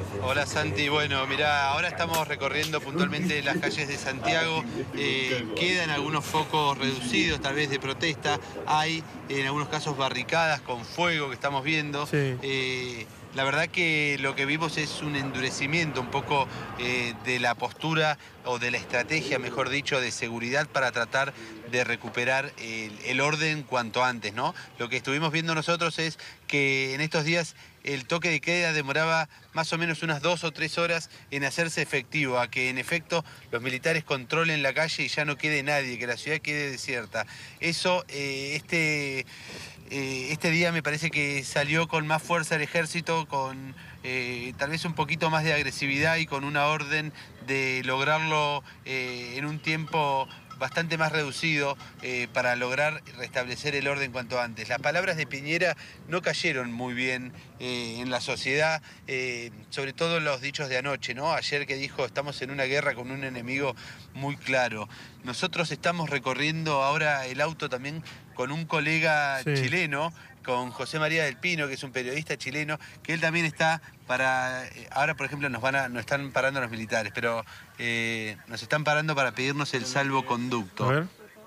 Hola Santi, bueno, mirá, ahora estamos recorriendo puntualmente las calles de Santiago. Quedan algunos focos reducidos, tal vez de protesta. Hay en algunos casos barricadas con fuego que estamos viendo. Sí. La verdad que lo que vimos es un endurecimiento un poco de la postura o de la estrategia, mejor dicho, de seguridad para tratar de recuperar el orden cuanto antes, ¿no? Lo que estuvimos viendo nosotros es que en estos días el toque de queda demoraba más o menos unas 2 o 3 horas en hacerse efectivo, a que en efecto los militares controlen la calle y ya no quede nadie, que la ciudad quede desierta. Eso, este día me parece que salió con más fuerza el ejército, con tal vez un poquito más de agresividad y con una orden de lograrlo en un tiempo bastante más reducido para lograr restablecer el orden cuanto antes. Las palabras de Piñera no cayeron muy bien en la sociedad, sobre todo los dichos de anoche, ¿no? Ayer que dijo, estamos en una guerra con un enemigo muy claro. Nosotros estamos recorriendo ahora el auto también con un colega chileno, con José María del Pino, que es un periodista chileno, que él también está para... Ahora, por ejemplo, nos están parando los militares, pero nos están parando para pedirnos el salvoconducto. A ver.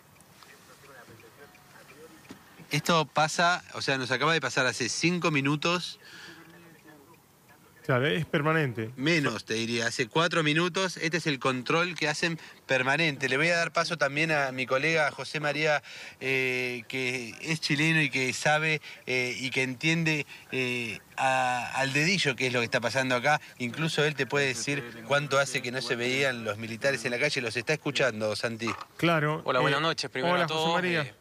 Esto pasa, o sea, nos acaba de pasar hace 5 minutos. Claro, es permanente. Menos, te diría, hace 4 minutos. Este es el control que hacen permanente. Le voy a dar paso también a mi colega José María, que es chileno y que sabe y que entiende al dedillo qué es lo que está pasando acá. Incluso él te puede decir cuánto hace que no se veían los militares en la calle. Los está escuchando, Santi. Claro. Hola, buenas noches. Primero hola, a todos. José María.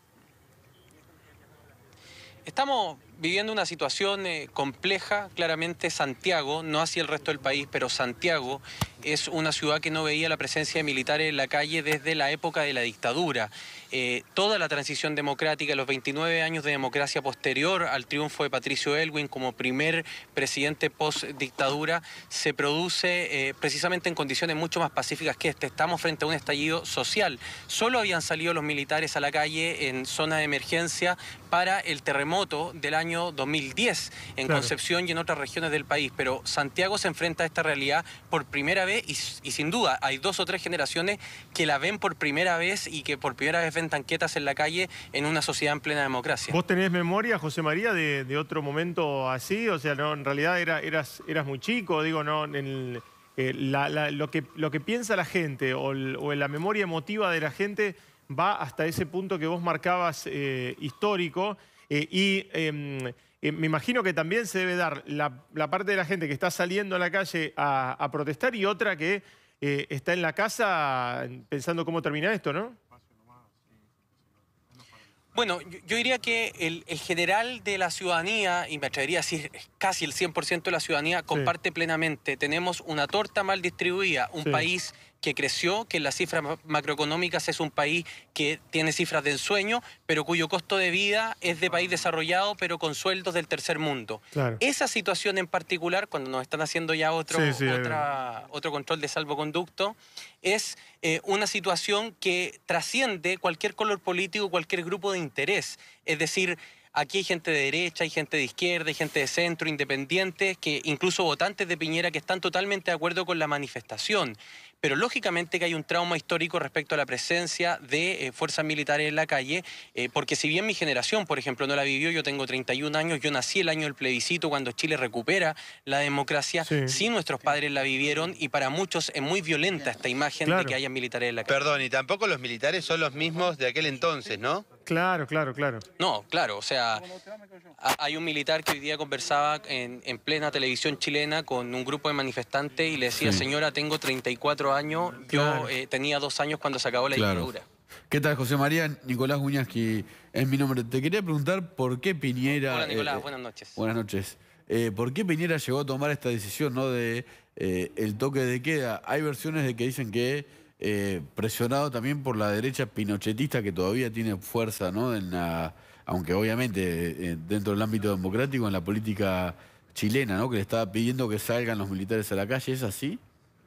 Estamos viviendo una situación compleja. Claramente Santiago, no así el resto del país, pero Santiago es una ciudad que no veía la presencia de militares en la calle desde la época de la dictadura. Toda la transición democrática, los 29 años de democracia posterior al triunfo de Patricio Aylwin como primer presidente post-dictadura, se produce precisamente en condiciones mucho más pacíficas que este. Estamos frente a un estallido social. Solo habían salido los militares a la calle en zona de emergencia para el terremoto del año 2010 en Concepción y en otras regiones del país, pero Santiago se enfrenta a esta realidad por primera vez y sin duda hay 2 o 3 generaciones que la ven por primera vez y que por primera vez ven tanquetas en la calle en una sociedad en plena democracia. ¿Vos tenés memoria, José María, de otro momento así? O sea, no, en realidad eras muy chico, digo, no, lo que piensa la gente o la memoria emotiva de la gente va hasta ese punto que vos marcabas histórico. Me imagino que también se debe dar la parte de la gente que está saliendo a la calle a protestar y otra que está en la casa pensando cómo termina esto, ¿no? Bueno, yo diría que el general de la ciudadanía, y me atrevería a decir casi el 100% de la ciudadanía, comparte plenamente. Tenemos una torta mal distribuida, un país que creció, que en las cifras macroeconómicas es un país que tiene cifras de ensueño, pero cuyo costo de vida es de país desarrollado, pero con sueldos del tercer mundo. Claro. Esa situación en particular, cuando nos están haciendo ya otro control de salvoconducto, es una situación que trasciende cualquier color político, cualquier grupo de interés. Es decir, aquí hay gente de derecha, hay gente de izquierda, hay gente de centro, independientes, que incluso votantes de Piñera que están totalmente de acuerdo con la manifestación. Pero lógicamente que hay un trauma histórico respecto a la presencia de fuerzas militares en la calle, porque si bien mi generación, por ejemplo, no la vivió, yo tengo 31 años, yo nací el año del plebiscito cuando Chile recupera la democracia, sí nuestros padres la vivieron y para muchos es muy violenta esta imagen de que haya militares en la calle. Perdón, y tampoco los militares son los mismos de aquel entonces, ¿no? Claro. No, claro, o sea, hay un militar que hoy día conversaba en plena televisión chilena con un grupo de manifestantes y le decía, señora, tengo 34 años, yo tenía 2 años cuando se acabó la dictadura. ¿Qué tal, José María? Nicolás Guñasqui es mi nombre. Te quería preguntar por qué Piñera... Hola, Nicolás, buenas noches. Buenas noches. ¿Por qué Piñera llegó a tomar esta decisión, ¿no?, de el toque de queda? Hay versiones de que dicen que presionado también por la derecha pinochetista que todavía tiene fuerza, ¿no?, aunque obviamente dentro del ámbito democrático, en la política chilena, ¿no?, que le estaba pidiendo que salgan los militares a la calle. ¿Es así?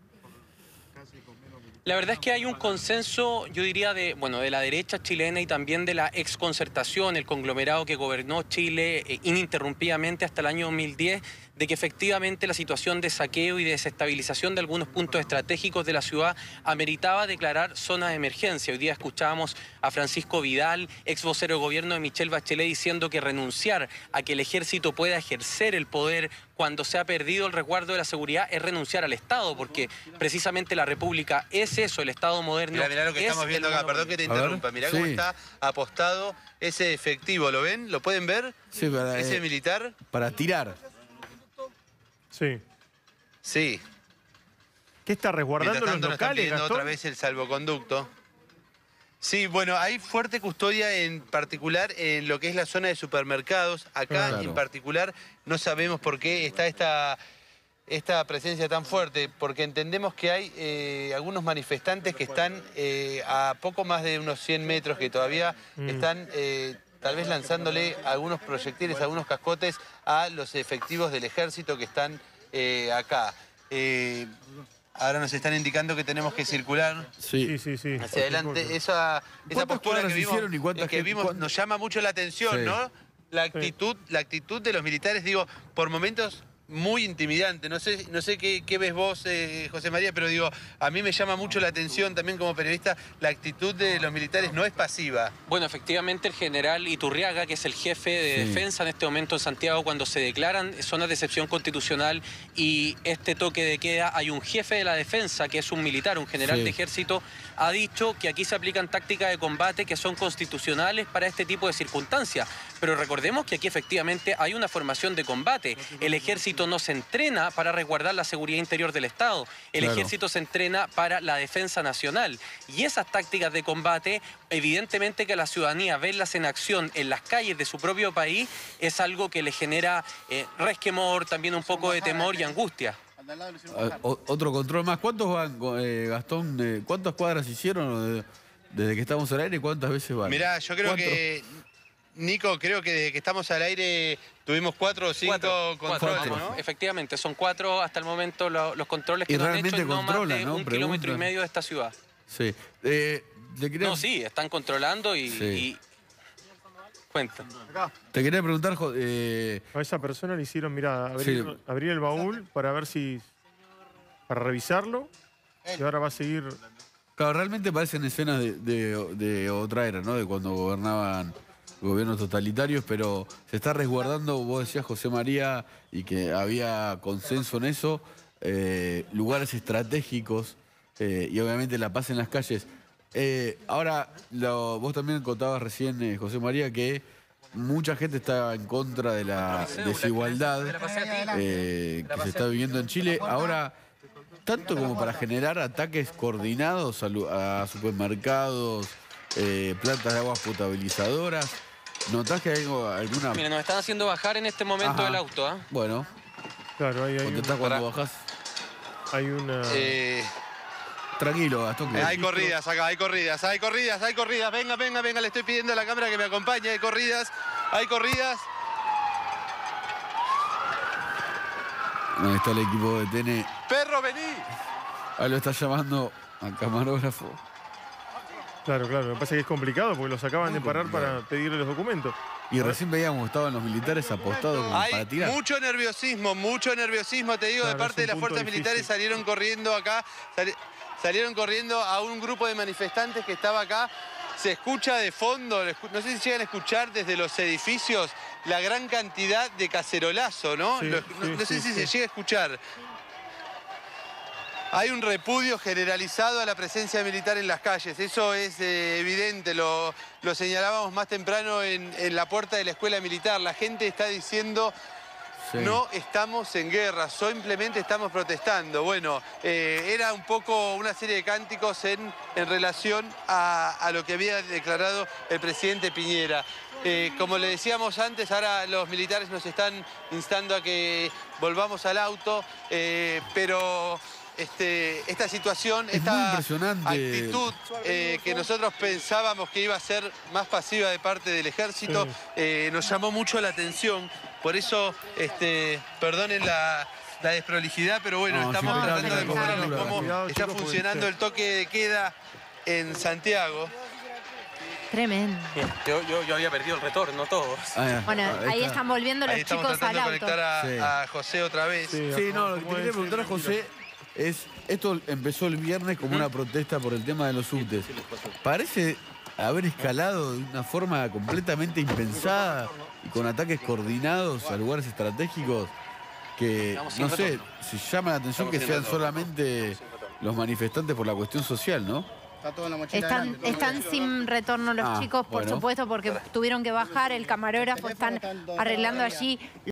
La verdad es que hay un consenso, yo diría, de la derecha chilena y también de la exconcertación, el conglomerado que gobernó Chile ininterrumpidamente hasta el año 2010, de que efectivamente la situación de saqueo y de desestabilización de algunos puntos estratégicos de la ciudad ameritaba declarar zona de emergencia. Hoy día escuchábamos a Francisco Vidal, ex vocero de gobierno de Michelle Bachelet, diciendo que renunciar a que el ejército pueda ejercer el poder cuando se ha perdido el resguardo de la seguridad es renunciar al Estado, porque precisamente la República es eso, el Estado moderno. Mirá lo que estamos viendo acá, perdón que te interrumpa, mirá cómo está apostado ese efectivo, ¿lo ven? ¿Lo pueden ver? Sí, ese militar. Para tirar. Sí. Sí. ¿Qué está resguardando Mientras los tanto, nos están locales, pidiendo Gastón? otra vez el salvoconducto. Sí, bueno, hay fuerte custodia en particular en lo que es la zona de supermercados. Acá Claro. en particular no sabemos por qué está esta presencia tan fuerte, porque entendemos que hay algunos manifestantes que están a poco más de unos 100 metros, que todavía están tal vez lanzándole algunos proyectiles, algunos cascotes a los efectivos del ejército que están acá. Ahora nos están indicando que tenemos que circular Sí. hacia adelante. Esa postura que hicieron y cuánta gente- nos llama mucho la atención, Sí. ¿no? La actitud de los militares, digo, por momentos muy intimidante. No sé qué ves vos, José María, pero digo, a mí me llama mucho la atención también como periodista, la actitud de los militares no es pasiva. Bueno, efectivamente el general Iturriaga, que es el jefe de defensa en este momento en Santiago, cuando se declaran zonas de excepción constitucional y este toque de queda, hay un jefe de la defensa, que es un militar, un general de ejército, ha dicho que aquí se aplican tácticas de combate que son constitucionales para este tipo de circunstancias. Pero recordemos que aquí efectivamente hay una formación de combate. El ejército no se entrena para resguardar la seguridad interior del Estado. El ejército se entrena para la defensa nacional. Y esas tácticas de combate, evidentemente que la ciudadanía verlas en acción en las calles de su propio país, es algo que le genera resquemor, también un poco de temor y angustia. Otro control más. ¿Cuántos van, Gastón? ¿Cuántas cuadras hicieron desde que estamos al aire? ¿Cuántas veces van? Mirá, yo creo que, Nico, creo que desde que estamos al aire tuvimos 4 o 5 controles, ¿no? Efectivamente, son 4 hasta el momento los controles que Y nos han realmente hecho en no más controlan, de ¿no? 1,5 kilómetros de esta ciudad. Sí. No, sí, están controlando y... Cuenta. Te quería preguntar, A esa persona le hicieron, mira, abrir el baúl para ver si... para revisarlo. Y ahora va a seguir... claro, realmente parecen escenas de otra era, ¿no? De cuando gobernaban gobiernos totalitarios, pero se está resguardando, vos decías, José María, y que había consenso en eso, lugares estratégicos y obviamente la paz en las calles. Ahora, vos también contabas recién, José María, que mucha gente está en contra de la desigualdad que se está viviendo en Chile. Ahora, tanto como para generar ataques coordinados a supermercados, plantas de aguas potabilizadoras, ¿notás que hay alguna...? Mira, nos están haciendo bajar en este momento del auto, ¿ah? Bueno, Claro, ahí hay contestás cuando bajás. hay una... Tranquilo, Gastón. Hay corridas acá, hay corridas. Venga, le estoy pidiendo a la cámara que me acompañe. Hay corridas. Ahí está el equipo de TN. ¡Perro, vení! Ahí lo está llamando al camarógrafo. Claro, lo que pasa es que es complicado porque los acaban de parar para pedirle los documentos. Y recién veíamos que estaban los militares apostados como para Hay tirar. mucho nerviosismo, te digo, Claro, de parte es de un las punto fuerzas militares. difícil. Salieron corriendo acá, salieron corriendo a un grupo de manifestantes que estaba acá. Se escucha de fondo, no sé si llegan a escuchar desde los edificios la gran cantidad de cacerolazo, ¿no? No sé si se llega a escuchar. Hay un repudio generalizado a la presencia militar en las calles, eso es evidente, lo señalábamos más temprano en la puerta de la escuela militar. La gente está diciendo, no estamos en guerra, simplemente estamos protestando. Bueno, era un poco una serie de cánticos en relación a lo que había declarado el presidente Piñera. Como le decíamos antes, ahora los militares nos están instando a que volvamos al auto, pero... esta situación, esta actitud que nosotros pensábamos que iba a ser más pasiva de parte del ejército, nos llamó mucho la atención. Por eso, perdonen la desprolijidad, pero bueno, estamos tratando de mostrarnos cómo está funcionando el toque de queda en Santiago. Tremendo. Bien, yo había perdido el retorno, todos. Bueno, ahí está. están volviendo los Ahí estamos chicos al tratando de auto. conectar Sí. a José otra vez. Sí, no, lo que te quería preguntar a José es, esto empezó el viernes como una protesta por el tema de los subtes. Parece haber escalado de una forma completamente impensada y con ataques coordinados a lugares estratégicos que, no sé, si llama la atención que sean solamente los manifestantes por la cuestión social, ¿no? Está todo en la mochila. Están sin retorno los chicos, por bueno. supuesto, porque tuvieron que bajar, el camarógrafo, están arreglando allí